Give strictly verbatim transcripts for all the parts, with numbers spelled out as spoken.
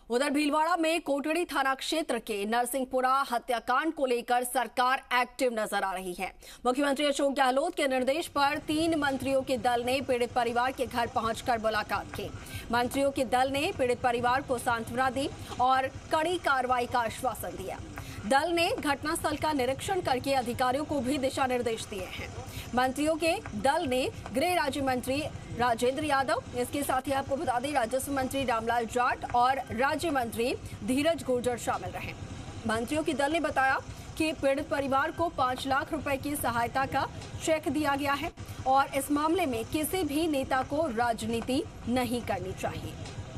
उधर भीलवाड़ा में कोटड़ी थाना क्षेत्र के नरसिंहपुरा हत्याकांड को लेकर सरकार एक्टिव नजर आ रही है। मुख्यमंत्री अशोक गहलोत के निर्देश पर तीन मंत्रियों के दल ने पीड़ित परिवार के घर पहुंचकर मुलाकात की। मंत्रियों के दल ने पीड़ित परिवार को सांत्वना दी और कड़ी कार्रवाई का आश्वासन दिया। दल ने घटनास्थल का निरीक्षण करके अधिकारियों को भी दिशा निर्देश दिए हैं। मंत्रियों के दल ने गृह राज्य मंत्री राजेंद्र यादव, इसके साथ ही आपको बता दें राजस्व मंत्री रामलाल जाट और राज्य मंत्री धीरज गुर्जर शामिल रहे। मंत्रियों के दल ने बताया कि पीड़ित परिवार को पांच लाख रुपए की सहायता का चेक दिया गया है और इस मामले में किसी भी नेता को राजनीति नहीं करनी चाहिए।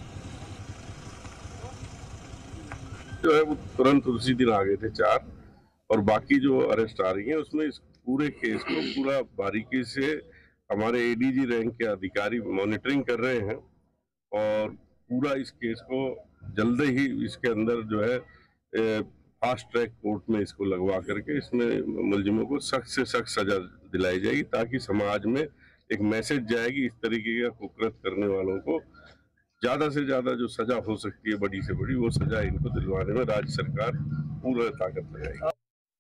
जो है वो तुरंत उसी दिन आ गए थे चार, और बाकी जो अरेस्ट आ रही है उसमें इस पूरे केस को पूरा बारीकी से हमारे एडीजी रैंक के अधिकारी मॉनिटरिंग कर रहे हैं और पूरा इस केस को जल्द ही इसके अंदर जो है फास्ट ट्रैक कोर्ट में इसको लगवा करके इसमें मुलजिमों को सख्त से सख्त सजा दिलाई जाएगी, ताकि समाज में एक मैसेज जाएगी इस तरीके का कुकृत करने वालों को ज्यादा से ज्यादा जो सजा हो सकती है बड़ी से बड़ी वो सजा इनको दिलवाने में राज्य सरकार पूरा ताकत लगाएगी।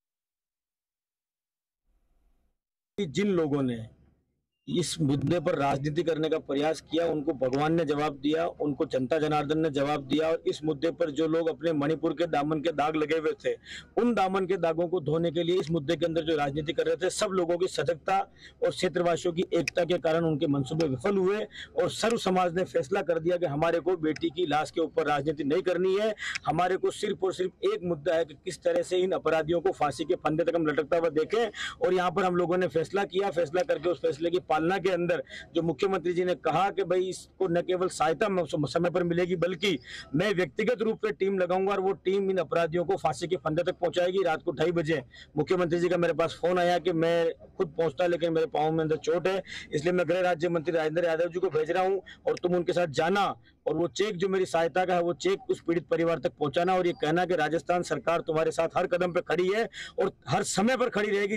जिन लोगों ने इस मुद्दे पर राजनीति करने का प्रयास किया उनको भगवान ने जवाब दिया, उनको जनता जनार्दन ने जवाब दिया। और इस मुद्दे पर जो लोग अपने मणिपुर के दामन के दाग लगे हुए थे, उन दामन के दागों को धोने के लिए इस मुद्दे के अंदर जो राजनीति कर रहे थे, सब लोगों की सजगता और क्षेत्रवासियों की एकता के कारण उनके मंसूबे विफल हुए और सर्व समाज ने फैसला कर दिया कि हमारे को बेटी की लाश के ऊपर राजनीति नहीं करनी है। हमारे को सिर्फ और सिर्फ एक मुद्दा है कि किस तरह से इन अपराधियों को फांसी के फंदे तक हम लटकता हुआ देखें। और यहाँ पर हम लोगों ने फैसला किया, फैसला करके उस फैसले की पालना के अंदर जो मुख्यमंत्री जी ने कहा कि भाई इसको न केवल सहायता समय पर मिलेगी बल्कि मैं व्यक्तिगत रूप से टीम लगाऊंगा और वो टीम इन अपराधियों को फांसी के फंदे तक पहुंचाएगी। रात को ढाई बजे मुख्यमंत्री जी का मेरे पास फोन आया कि मैं खुद पहुंचता लेकिन मेरे पांव में अंदर चोट है, इसलिए मैं गृह राज्य मंत्री राजेंद्र यादव जी को भेज रहा हूं और तुम उनके साथ जाना और वो चेक जो मेरी सहायता का है वो चेक उस पीड़ित परिवार तक पहुंचाना और ये कहना कि राजस्थान सरकार तुम्हारे साथ हर कदम पे खड़ी है और हर समय पर खड़ी रहेगी।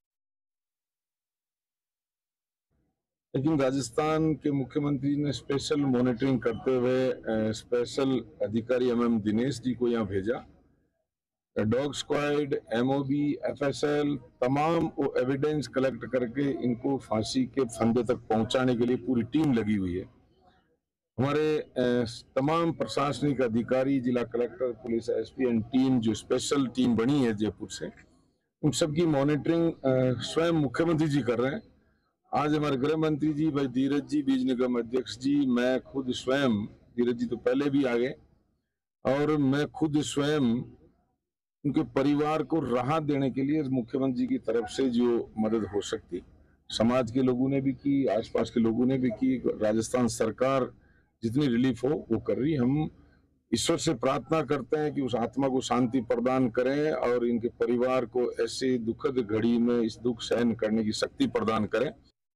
लेकिन राजस्थान के मुख्यमंत्री ने स्पेशल मॉनिटरिंग करते हुए स्पेशल अधिकारी एम एम दिनेश जी को यहाँ भेजा। डॉग स्क्वाड, एमओबी, एफएसएल तमाम वो एविडेंस कलेक्ट करके इनको फांसी के फंदे तक पहुंचाने के लिए पूरी टीम लगी हुई है। हमारे तमाम प्रशासनिक अधिकारी, जिला collector, police SP and team जो स्पेशल टीम बनी है जयपुर से, उन सबकी मॉनिटरिंग स्वयं मुख्यमंत्री जी कर रहे हैं। आज हमारे गृह मंत्री जी भाई धीरज जी, बीज निगम अध्यक्ष जी, मैं खुद स्वयं, धीरज जी तो पहले भी आ गए, और मैं खुद स्वयं उनके परिवार को राहत देने के लिए मुख्यमंत्री जी की तरफ से जो मदद हो सकती समाज के लोगों ने भी की, आसपास के लोगों ने भी की, राजस्थान सरकार जितनी रिलीफ हो वो कर रही। हम ईश्वर से प्रार्थना करते हैं कि उस आत्मा को शांति प्रदान करें और इनके परिवार को ऐसे दुखद घड़ी में इस दुख सहन करने की शक्ति प्रदान करें।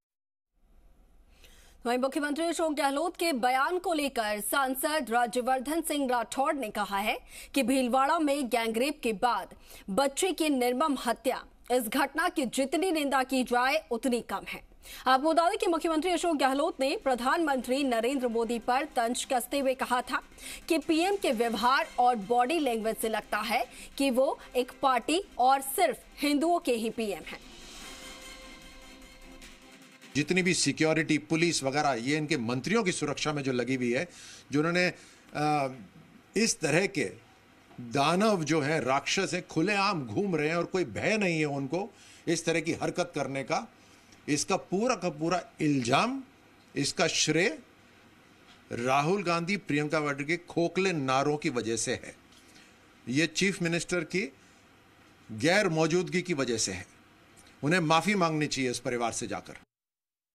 वहीं मुख्यमंत्री अशोक गहलोत के बयान को लेकर सांसद राज्यवर्धन सिंह राठौड़ ने कहा है कि भीलवाड़ा में गैंगरेप के बाद बच्चे की निर्मम हत्या, इस घटना की जितनी निंदा की जाए उतनी कम है। आपको बता दें कि मुख्यमंत्री अशोक गहलोत ने प्रधानमंत्री नरेंद्र मोदी पर तंज कसते हुए कहा था कि पीएम के व्यवहार और बॉडी लैंग्वेज से लगता है कि वो एक पार्टी और सिर्फ हिंदुओं के ही पीएम हैं। जितनी भी सिक्योरिटी, पुलिस वगैरह, ये इनके मंत्रियों की सुरक्षा में जो लगी हुई है, जिन्होंने इस तरह के दानव जो हैं, राक्षस हैं, खुलेआम घूम रहे हैं और कोई भय नहीं है उनको इस तरह की हरकत करने का, इसका पूरा का पूरा इल्जाम, इसका श्रेय राहुल गांधी, प्रियंका वाड्रा के खोखले नारों की वजह से है। ये चीफ मिनिस्टर की गैर मौजूदगी की वजह से है। उन्हें माफी मांगनी चाहिए इस परिवार से जाकर।